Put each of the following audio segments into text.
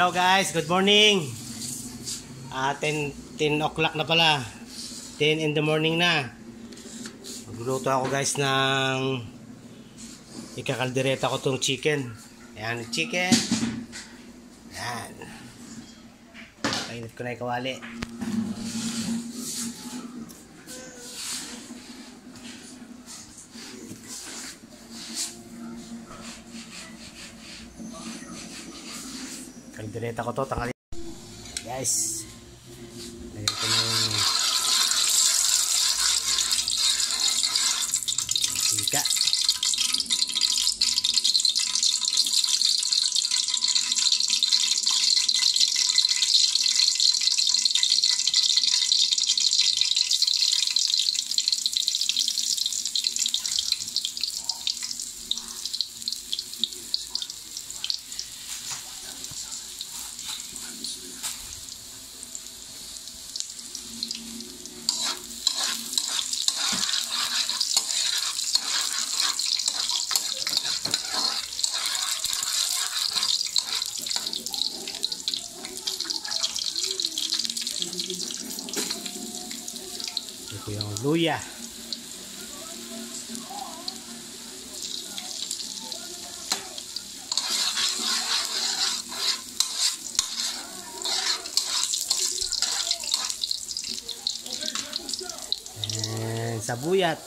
Hello guys, good morning. 10 o'clock na pala. 10 in the morning na. Magluluto ako guys ng ikakaldereta ko tong chicken. Ayan, chicken. Ayan. Painit ko na yung kawali. Kaldereta ko to, tangali. Guys. Lagyan ko ng sika. Ito yung luya. And sabuyat.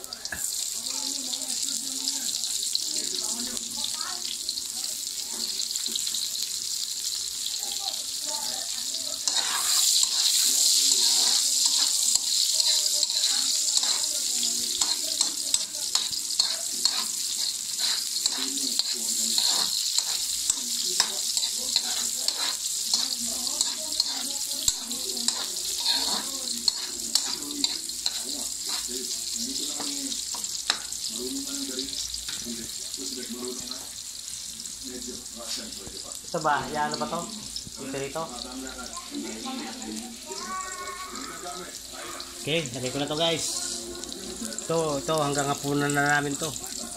Ito ba? Ano ba to? Ito rito? Okay, lagay ko na to guys. Ito hanggang hapunan na namin to.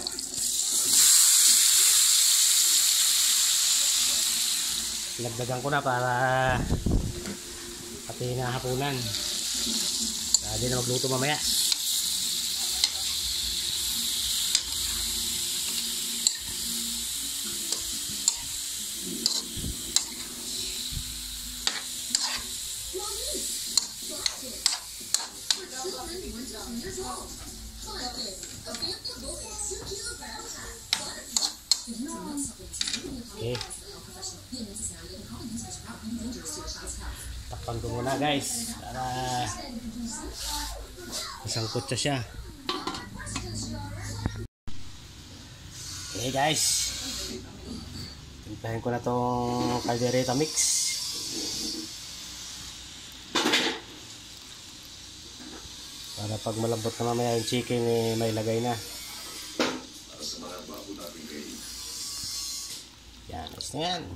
Lagdagan ko na para pati na hapunan. Hindi na magluto mamaya. Okay. Takpan ko muna guys para masangkot siya. Okay guys, timplahin ko na tong caldereta mix. Para pag malambot na mamaya yung chicken may lagay na. Yan, ayos na yan.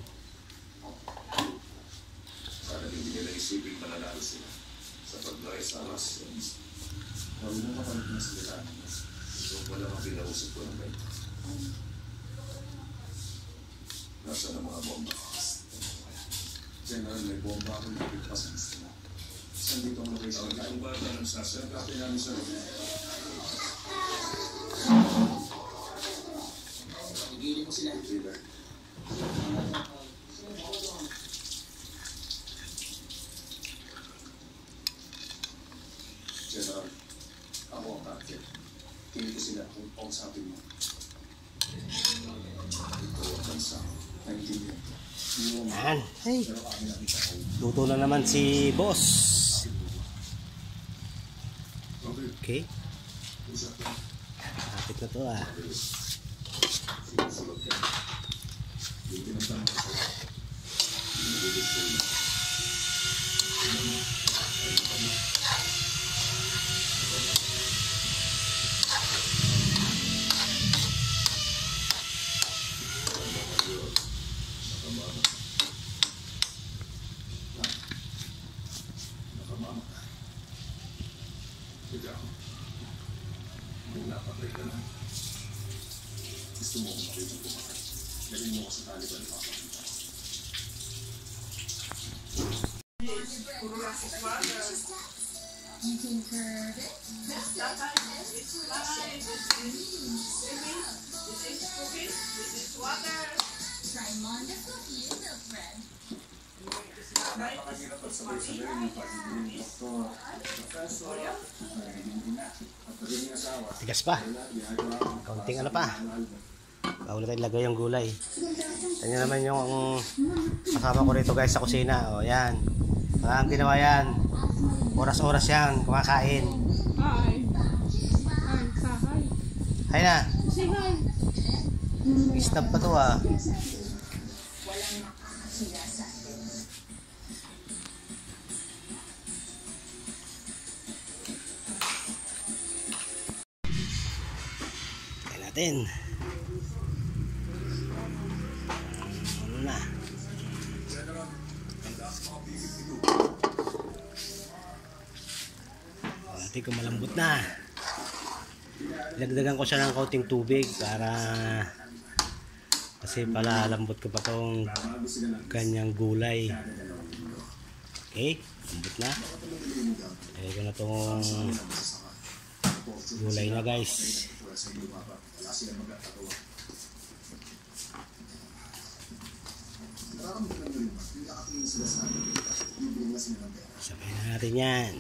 Sana hindi nila isipin mananalo sila sa pag-dry sa alas. Marunong kapalit na sila. So wala kang pinausap ko ng baik. Nasa na mga bomba. General, may bomba ako na pagpasan sila. Saan dito ang location? Ang bata ng sasya. Kapit namin sa higilin mo sila. General, ako ang target. Kili ko sila kung pausapin mo. Ito ang bansa. Naintindihan ko. Yan. Hey. Luto na naman si boss. Okay. Kapit na to ah. Napatay ka na. Gusto mo kung makita ko makita. Dali mo ko sa Taliban. You can curve it. Try Mondo Cookie and Milk Bread. Napakahirap at sabay-sabay yung pagiging doktor, professor, nagiging ina, at nagiging asawa. Tigas pa. Kaunting ano pa. Bago na tayo lagay yung gulay. Tingnan naman yung kasama ko rito guys sa kusina. O yan. Ang ginawa yan. Oras-oras yan. Kumakain. Hi. Hi. Hay na. Say hi. Istab pa to ah. Kaya natin. Ano na. Natin kung malambot na. Ilagdagan ko siya ng kaunting tubig para kasi palalambot ko pa tong kanyang gulay. Okay, lambot na. Ilagay ko na tong gulay na guys. Sabayin na natin yan.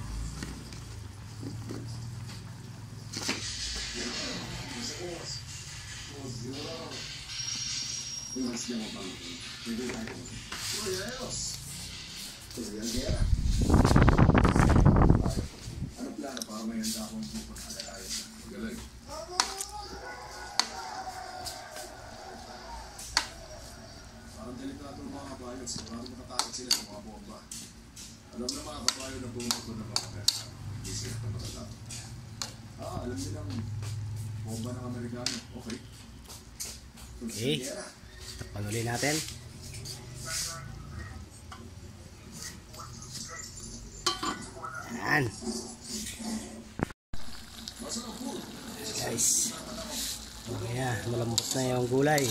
Ano plano para may handa akong pagkakalayan na magaling? Parang delikado ng mga kabayo. Sigurado matatakot sila sa mga bomba. Alam na mga kabayo na bumuto ng mga pesa. Hindi sila na matatakot. Alam nilang bomba ng Amerikano. Okay. Okay. Takpan ulit natin. Yan. Guys. Okay na. Malambot na yung gulay.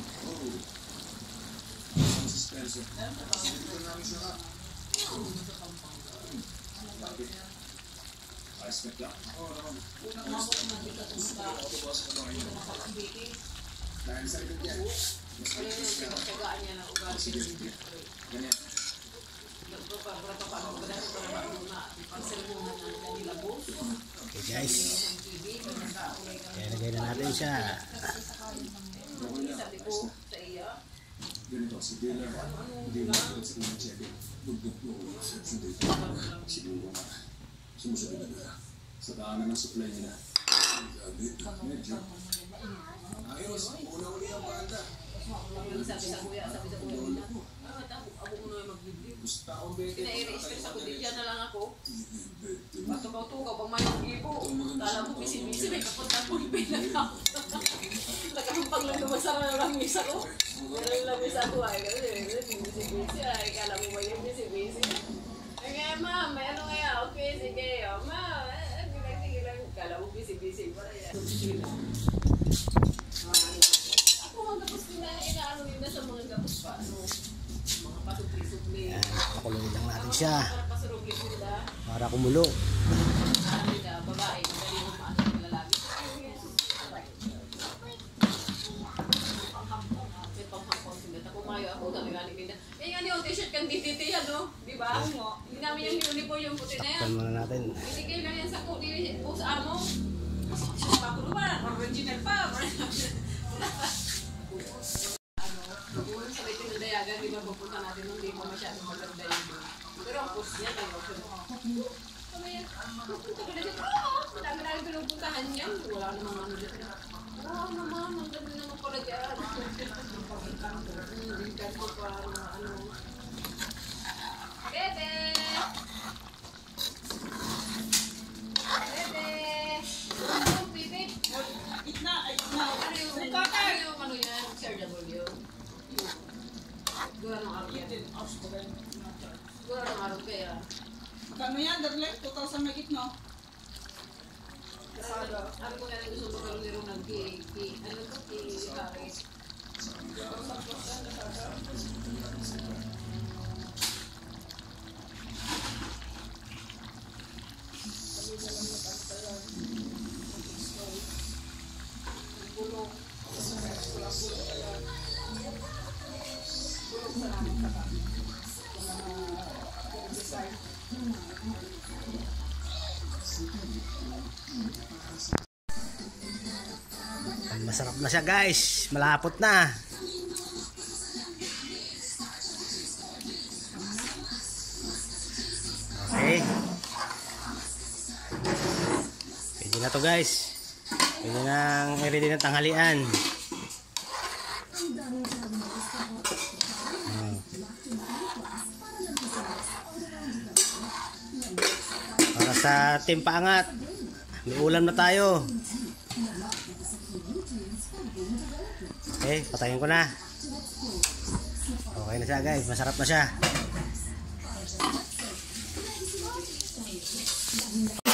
Okay guys. Kaya lagay na natin siya. Ganito, si Dela, hindi mo sa inyong check-in. Bugdog mo, siguro nga. Sumusunod na nila. Sa daanan ng supply nila. Medyo. Ayos, una-uli ang banda. Sabi sa kuya nila. Ako mo na mag-video. Gusto akong beke. Ina-i-stress ako din dyan na lang ako. Matukaw-tukaw pang may mag-ibo. Kala mo bisi-bisi may kapunta po yung pinaka. Nakampang lang naman sa langis ako. Meron langis ako ay. Bisi-bisi ay. Kala mo ba yung bisi-bisi? Okay ma'am, may ano kaya? Okay, sige. Ma'am, sige lang. Kala mo bisi-bisi. Para yan. Ako mga gapos inaano nila sa mga gapos pa. Mga pasupli-supli. Yan. Pakuloy lang natin siya. Para pasupli sila. Para kumulo. Ano nila, babae, madali mo maano ng lalaki. May panghampon sila. Tapumayo ako, talaga nila. Eh, yan yung t-shirt kang DTT yan, no? Di ba? Hindi namin yung uniform yung puti na yan. Takpan muna natin. Binigay lang yan sa kuli po sa amo. Ako naman, original pa. Doon sa may tinadayagan, di ba pupunta natin nung di mo masyadong maganda yun doon. Pero ang post niya, tayo ko. Kami yan, pupunta ka na dyan. Madami na yung pinupuntahan yan. Wala namang ano dyan. Oo naman, ang ganda naman pala dyan. Hindi ka po pa, ano. Bebe! Bebe! Ano, Bebe? Itna. Ano yan? Sir W. Gura ng araw yan. Gura ng araw kaya. Kano yan, Darlek? 2,000 megit, no? Sabi ko na lang gusto ko karoon nero ng ano to? K-Harris. Masarap na siya guys. Malapot na. Okay. Pwede na to guys. Pwede nang i-ready na tanghalian. Para sa Team Paangat, may ulam na tayo. Okay, patayin ko na. Okay na siya guys, masarap na siya.